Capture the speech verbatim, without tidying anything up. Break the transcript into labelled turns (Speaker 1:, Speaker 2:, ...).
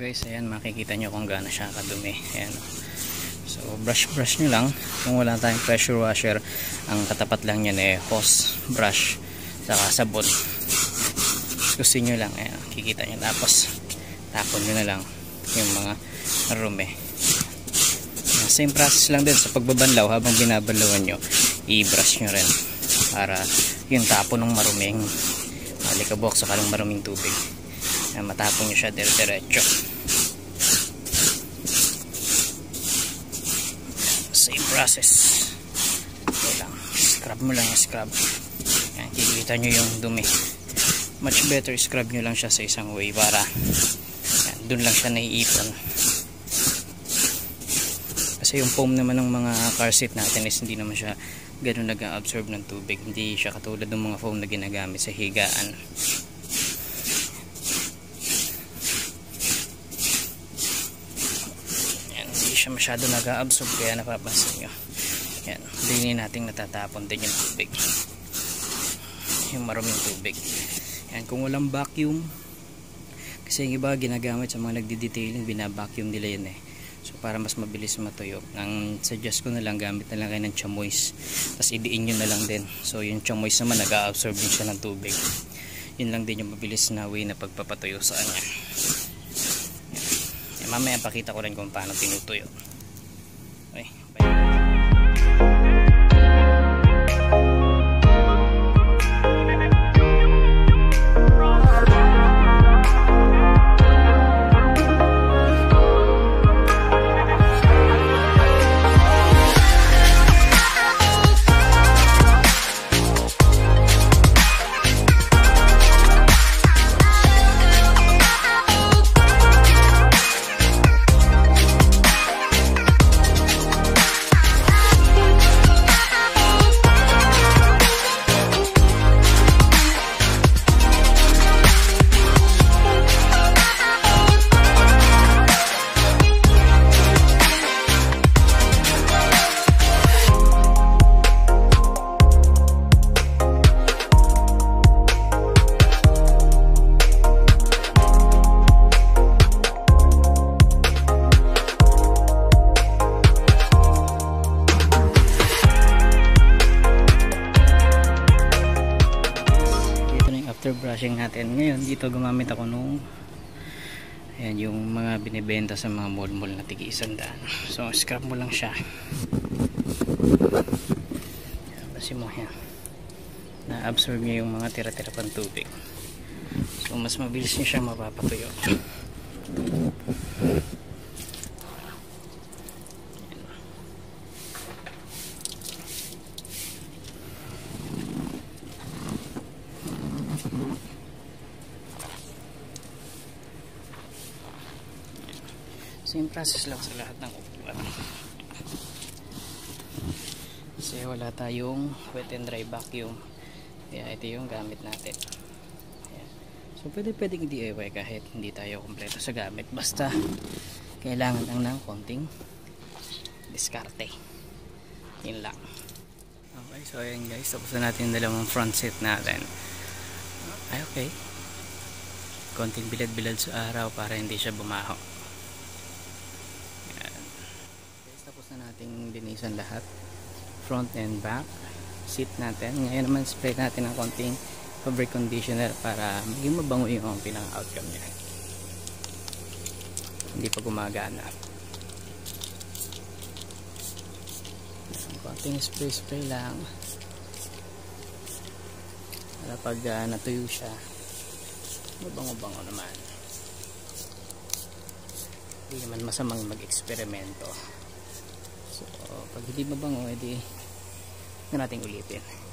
Speaker 1: guys, ayan, makikita nyo kung gaano siya kadumi. Ayan. So brush brush nyo lang. Kung wala tayong pressure washer, ang katapat lang yan eh hose, brush, saka sabon. Gusto nyo lang, ayan, kikita nyo. Tapos tapon nyo na lang yung mga rumi. Same process lang din sa pagbabanlaw. Habang binabanlawan nyo, i-brush nyo rin para yung tapon ng maruming alikabok sa kalong maruming tubig, ayan, matapon nyo siya dire-diretso. Same process. So lang, scrub mo lang, scrub. Ayan, kikita nyo yung dumi. Much better scrub nyo lang siya sa isang way para ayan, dun lang siya naiipon. Kasi yung foam naman ng mga car seat natin is hindi naman siya ganun nag-absorb ng tubig. Hindi siya katulad ng mga foam na ginagamit sa higaan. Ayan, hindi siya masyado nag-absorb kaya napapansin nyo. Ayan, hindi natin natatapon din yung tubig, yung maruming tubig. Ayan, kung walang vacuum, kasi yung iba ginagamit sa mga nagdi-detailing, bina-vacuum nila yun eh. So para mas mabilis matuyo, ang suggest ko na lang, gamit na lang kayo ng chamois, tapos idiin nyo na lang din. So yung chamois naman nag-a-absorb din siya ng tubig. Yun lang din yung mabilis na way na pagpapatuyo sa kanya. Yan. Mamaya pakita ko rin kung paano tinutuyo. Okay, bye. After brushing natin, ngayon dito gumamit ako nung ayan, yung mga binibenta sa mga mall mall na tigi isang daan. So scrub mo lang siya, basi mo yan, na-absorb niya yung mga tira-tira pang tubig. So mas mabilis niya siya mapapatuyo. Same process lang sa lahat ng upuan. Kasi wala tayong wet and dry vacuum. Kaya ito yung gamit natin. Ayan. So pwede pwedeng D I Y kahit hindi tayo kompleto sa gamit. Basta kailangan lang ng konting diskarte. Yun lang. Okay, so ayan guys. Tapos na natin yung dalawang front seat natin. Ay okay. Konting bilad-bilad sa araw para hindi siya bumaho. Na nating linisan lahat, front and back seat natin. Ngayon naman spray natin ng konting fabric conditioner para maging mabango yung pinaka outcome niya. Hindi pa gumagana. Konting spray spray lang para pag uh, natuyo siya, mabango-bango naman. Hindi naman masamang mag-eksperimento. So, pag hindi mabango, edi na natin ulitin.